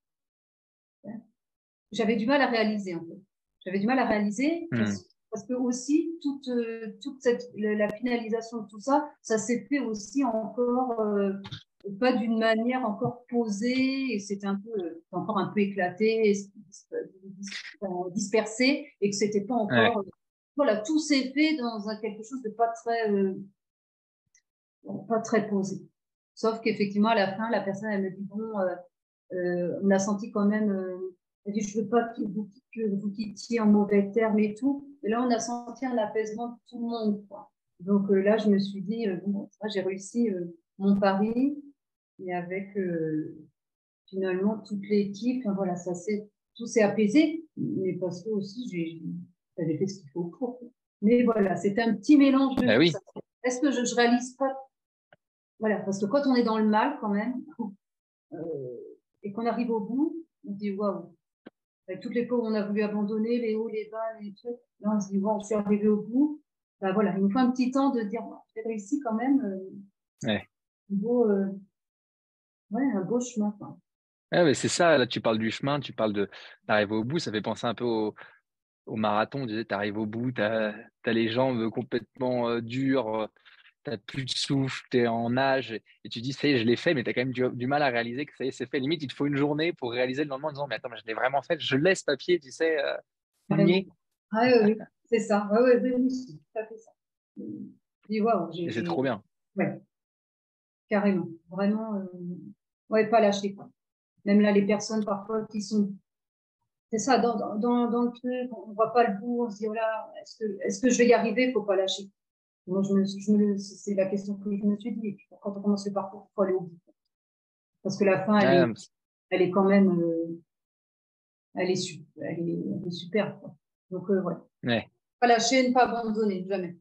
j'avais du mal à réaliser, en fait. J'avais du mal à réaliser Hmm. parce, parce que aussi, toute, euh, toute cette, la finalisation de tout ça, ça s'est fait aussi encore, euh, pas d'une manière encore posée, et c'était un peu, euh, encore un peu éclaté, dispersé, et que c'était pas Ouais. encore, euh, voilà, tout s'est fait dans un, quelque chose de pas très, euh, pas très posé. Sauf qu'effectivement, à la fin, la personne, elle me dit, bon, euh, euh, on a senti quand même, euh, elle dit, je veux pas que vous, que vous quittiez en mauvais termes et tout. Et là, on a senti un apaisement de tout le monde, quoi. Donc euh, là, je me suis dit, euh, bon, ça, j'ai réussi euh, mon pari. Et avec euh, finalement toute l'équipe, enfin, voilà, ça s'est, tout s'est apaisé. Mais parce que aussi, j'ai, j'avais fait ce qu'il faut pour. Mais voilà, c'était un petit mélange de Bah tout oui. ça. Est-ce que je, je réalise pas? Voilà, parce que quand on est dans le mal, quand même, euh, et qu'on arrive au bout, on se dit waouh, avec toutes les fois où on a voulu abandonner, les hauts, les bas, les trucs, là on se dit waouh, je suis arrivé au bout. Ben voilà, il nous faut un petit temps de dire, wow, j'ai réussi quand même, euh, Ouais. un beau, euh, ouais, un beau chemin, quoi. Ouais, mais c'est ça, là tu parles du chemin, tu parles de d'arriver au bout, ça fait penser un peu au, au marathon, tu arrives au bout, tu as les jambes complètement euh, dures, tu plus de souffle, tu es en nage et tu dis ça y est, je l'ai fait, mais tu as quand même du, du mal à réaliser que ça y est, c'est fait. Limite, il te faut une journée pour réaliser le lendemain en disant mais attends, mais je l'ai vraiment fait, je laisse papier, tu sais, euh, Carrément. signé. Ah oui, oui, c'est ça. Ouais, ouais, oui, oui, c'est tout à fait ça. Je dis waouh, Et c'est j'ai, trop bien. ouais, carrément. Vraiment, euh, ouais, pas lâcher, quoi. Même là, les personnes parfois qui sont. C'est ça, dans, dans, dans le truc, on ne voit pas le bout, on se dit, oh là, est-ce que, est-ce que je vais y arriver? Il ne faut pas lâcher. Moi, je me, je me, c'est la question que je me suis dit. Et puis, quand on commence le parcours, il faut aller au bout. Parce que la fin, elle Ouais, est, non, mais c'est- elle est quand même, euh, elle est, su- elle est, elle est super, quoi. Donc, euh, ouais. ouais. Pas lâcher, ne pas abandonner, jamais.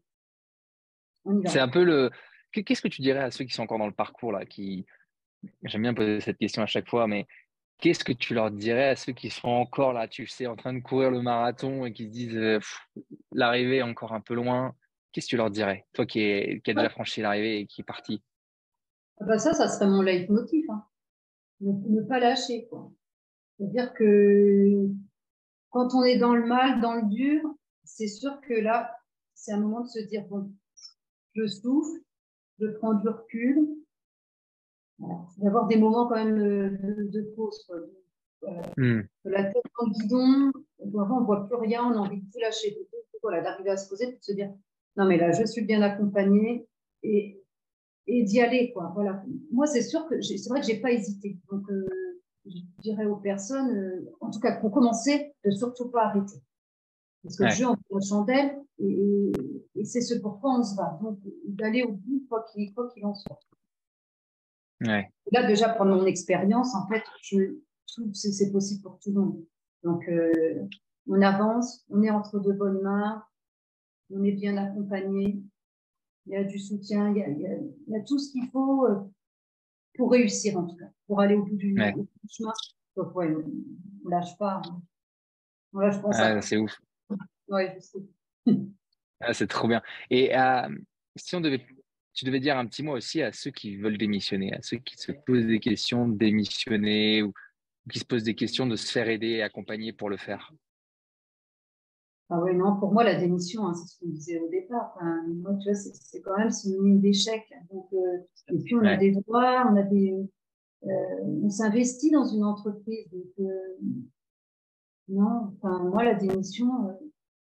On y C'est va. un peu le. Qu'est-ce que tu dirais à ceux qui sont encore dans le parcours là, qui j'aime bien poser cette question à chaque fois, mais qu'est-ce que tu leur dirais à ceux qui sont encore là, tu sais, en train de courir le marathon et qui se disent euh, Pff, l'arrivée est encore un peu loin? Qu'est-ce que tu leur dirais? Toi qui, est, qui a Ouais. déjà franchi l'arrivée et qui est parti. Ah bah ça, ça serait mon leitmotiv, hein. Ne, ne pas lâcher, quoi. C'est-à-dire que quand on est dans le mal, dans le dur, c'est sûr que là, c'est un moment de se dire, bon, je souffle, je prends du recul, voilà. D'avoir des moments quand même de, de, de pause, quoi. Voilà. Hmm. La tête dans le guidon, on ne voit plus rien, on a envie de tout lâcher. Voilà, d'arriver à se poser, de se dire, non mais là, je suis bien accompagnée et, et d'y aller, quoi. Voilà. Moi, c'est sûr que c'est vrai que j'ai pas hésité. Donc, euh, je dirais aux personnes, euh, en tout cas, pour commencer, de surtout pas arrêter. Parce que le Ouais. jeu en fait la chandelle, et, et, et c'est ce pourquoi on se bat. Donc, d'aller au bout, quoi qu'il quoi qu'il en soit. Ouais. Là, déjà, prendre mon expérience, en fait, c'est possible pour tout le monde. Donc, euh, on avance, on est entre de bonnes mains, on est bien accompagné, il y a du soutien, il y a, il y a, il y a tout ce qu'il faut pour réussir, en tout cas, pour aller au bout du, Ouais. au bout du chemin. Donc, ouais, on ne lâche pas. On lâche pas Ah, ça. c'est ouf. Ouais, je sais. Ah, c'est trop bien. Et euh, si on devait, tu devais dire un petit mot aussi à ceux qui veulent démissionner, à ceux qui se posent des questions de démissionner ou qui se posent des questions de se faire aider et accompagner pour le faire. Ah ouais, non, pour moi, la démission, hein, c'est ce qu'on disait au départ. Enfin, moi, tu vois, c'est quand même synonyme d'échec. Donc, euh, et puis, on a Ouais. des droits, on a des, euh, on s'investit dans une entreprise. Donc, euh, non, enfin, moi, la démission, euh,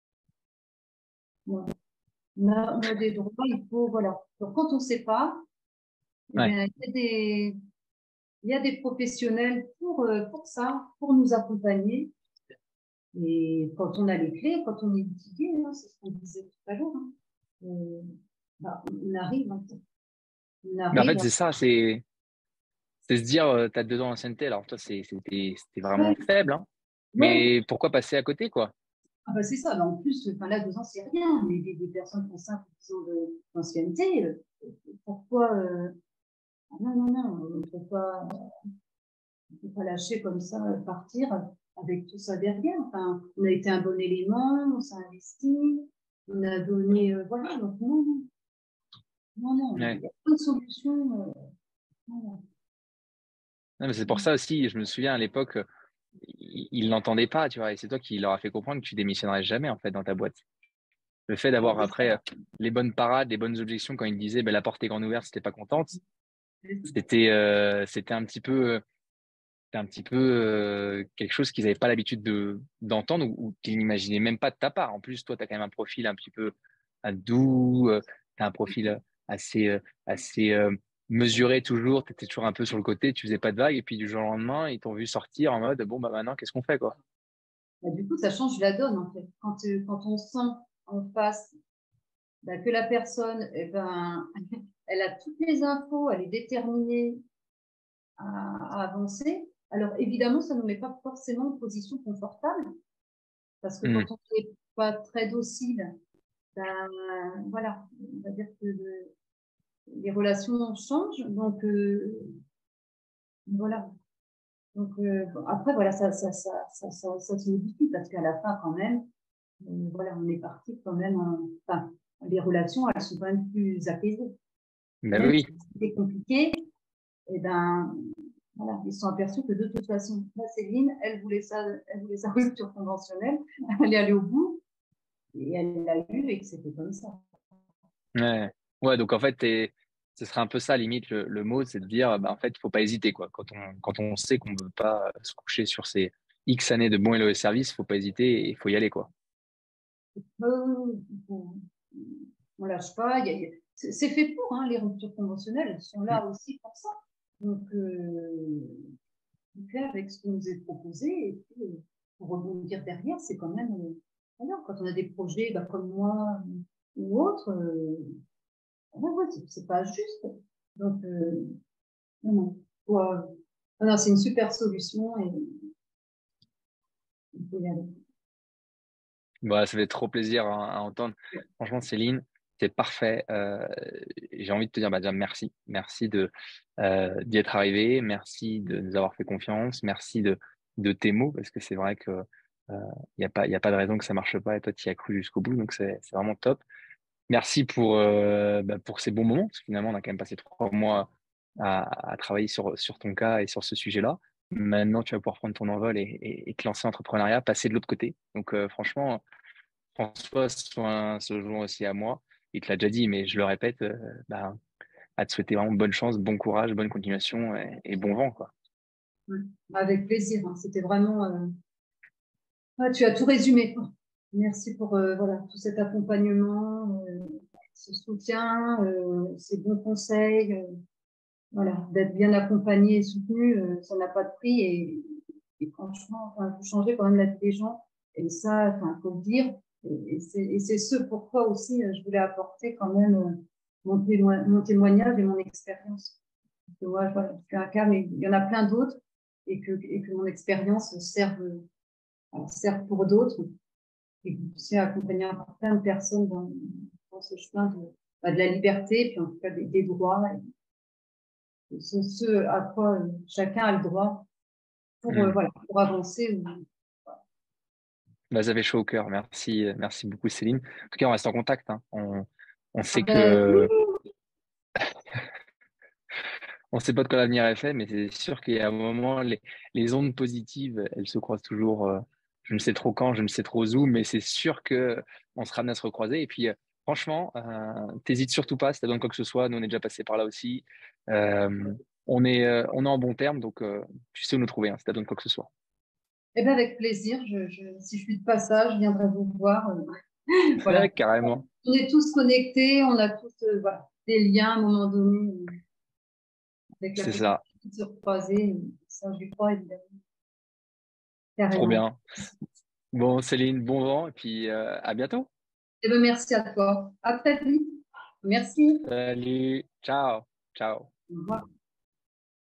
ouais. on, a, on a des droits, il faut, voilà. Donc, quand on ne sait pas, eh Ouais. bien, il y a des, il y a des professionnels pour, euh, pour ça, pour nous accompagner. Et quand on a les clés, quand on est guidé, hein, c'est ce qu'on disait tout à l'heure, hein, euh, bah, on arrive, hein, on Mais en fait, arrive. c'est ça, c'est c'est se dire, euh, t'as deux ans d'ancienneté, alors toi, c'est- c'était c'était vraiment Ouais, faible, hein. ouais. Mais pourquoi passer à côté, quoi? Ah bah c'est ça. Bah, en plus, enfin, là, deux ans, c'est rien. Mais des, des personnes qui ont cinq ou dix ans de- d'ancienneté, euh, pourquoi euh, ah non, non, non, on ne peut pas, on peut pas lâcher comme ça, euh, partir avec tout ça derrière. Enfin, on a été un bon élément, on s'est investi, on a donné, euh, voilà. Donc non, non, non, non, il Ouais. y a plein de solutions. Euh, non, non. Non, mais c'est pour ça aussi, je me souviens à l'époque, euh, ils ils l'entendaient pas, tu vois, et c'est toi qui leur a fait comprendre que tu démissionnerais jamais, en fait, dans ta boîte. Le fait d'avoir après euh, les bonnes parades, les bonnes objections quand ils disaient, ben, la porte est grande ouverte, si t'es pas contente, c'était, euh, c'était un petit peu, euh, c'était un petit peu euh, quelque chose qu'ils n'avaient pas l'habitude de d'entendre ou, ou qu'ils n'imaginaient même pas de ta part. En plus, toi, tu as quand même un profil un petit peu euh, doux, euh, tu as un profil euh, assez, euh, assez euh, mesuré toujours, tu étais toujours un peu sur le côté, tu faisais pas de vagues, et puis du jour au lendemain, ils t'ont vu sortir en mode, bon, bah maintenant, qu'est-ce qu'on fait, quoi? Bah, du coup, ça change la donne, en fait. Quand, euh, quand on sent en face bah, que la personne, eh ben, elle a toutes les infos, elle est déterminée à, à avancer. Alors, évidemment, ça ne nous met pas forcément en position confortable, parce que Hmm. quand on n'est pas très docile, ben, voilà, on va dire que le- les relations changent. Donc, euh, voilà. Donc, euh, bon, après, voilà, ça, ça, ça, ça, ça, ça se modifie, parce qu'à la fin, quand même, euh, voilà, on est parti quand même, en- enfin, les relations, elles sont quand même plus apaisées. Ben Même si oui, c'était compliqué, et ben, voilà, ils se sont aperçus que de toute façon, la Céline, elle voulait ça, elle voulait sa rupture conventionnelle, elle est allée au bout, et elle l'a eu, et que c'était comme ça. ouais. Ouais, donc en fait, t'es- ce serait un peu ça, limite, le, le mot, c'est de dire, bah, en fait, il faut pas hésiter, quoi. Quand on, quand on sait qu'on veut pas se coucher sur ces X années de bons et loyaux services, faut pas hésiter et il faut y aller, quoi. Euh, on, on lâche pas, il y a- il y a- c'est c'est fait pour, hein, les ruptures conventionnelles, elles sont Mm. là aussi pour ça. Donc, euh, on fait avec ce qui nous est proposé, et puis, euh, pour rebondir derrière, c'est quand même, euh, voilà, quand on a des projets bah, comme moi euh, ou autres, euh, ouais, ouais, c'est c'est pas juste. Donc, euh, non, non. Faut, euh, ah non, c'est une super solution et il faut y aller. Bah, ça fait trop plaisir à, à entendre. Franchement, Céline, c'est parfait. Euh, j'ai envie de te dire bah, déjà merci. Merci de euh, d'y être arrivé. Merci de nous avoir fait confiance. Merci de, de tes mots, parce que c'est vrai que euh, il y a pas, il y a pas de raison que ça marche pas et toi, tu y as cru jusqu'au bout. Donc, c'est, c'est vraiment top. Merci pour, euh, bah, pour ces bons moments, parce que finalement, on a quand même passé trois mois à, à travailler sur, sur ton cas et sur ce sujet-là. Maintenant, tu vas pouvoir prendre ton envol et, et, et te lancer en entrepreneuriat, passer de l'autre côté. Donc, euh, franchement, François soit, se joint aussi à moi. Il te l'a déjà dit, mais je le répète, euh, bah, à te souhaiter vraiment bonne chance, bon courage, bonne continuation et, et bon vent, quoi. Ouais. Avec plaisir, hein. C'était vraiment. Euh, ah, tu as tout résumé, quoi. Merci pour euh, voilà, tout cet accompagnement. Euh, ce soutien, euh, ces bons conseils, euh, voilà, d'être bien accompagné et soutenu, euh, ça n'a pas de prix. Et, et franchement, enfin, vous changez quand même la vie des gens. Et ça, enfin, faut le dire. Et, et c'est ce pourquoi aussi euh, je voulais apporter quand même euh, mon, témo mon témoignage et mon expérience. Parce que moi, voilà, je suis un cas, mais il y en a plein d'autres et que, et que mon expérience serve, euh, serve pour d'autres. Et que vous puissiez accompagner encore plein de personnes dans, dans ce chemin de, bah, de la liberté, puis en tout cas des, des droits. C'est ce à quoi euh, chacun a le droit pour, euh, Hmm. voilà, pour avancer. Bah, ça fait chaud au cœur. Merci, euh, merci beaucoup, Céline. En tout cas, on reste en contact, hein. On, on Ah sait ben, oui, que, on sait pas de quoi l'avenir est fait, mais c'est sûr qu'il y a un moment, les, les ondes positives, elles se croisent toujours. Euh, je ne sais trop quand, je ne sais trop où, mais c'est sûr que on sera amené à se recroiser. Et puis, euh, franchement, euh, t'hésites surtout pas si t'as besoin de quoi que ce soit. Nous, on est déjà passé par là aussi. Euh, on est, euh, on est en bon terme, donc euh, tu sais où nous trouver, hein, si t'as besoin de quoi que ce soit. eh ben avec plaisir. Je, je, si je suis de passage, je viendrai vous voir. euh, Voilà. Carrément. On est tous connectés, on a tous euh, voilà, des liens à un moment donné euh, avec la C'est ça. possibilité de se recroiser. Ça, je crois évidemment. Trop Carrément. bien. Bon, Céline, bon vent, et puis euh, à bientôt. Eh ben, merci à toi. À très vite. Merci. Salut, ciao, ciao. Au revoir.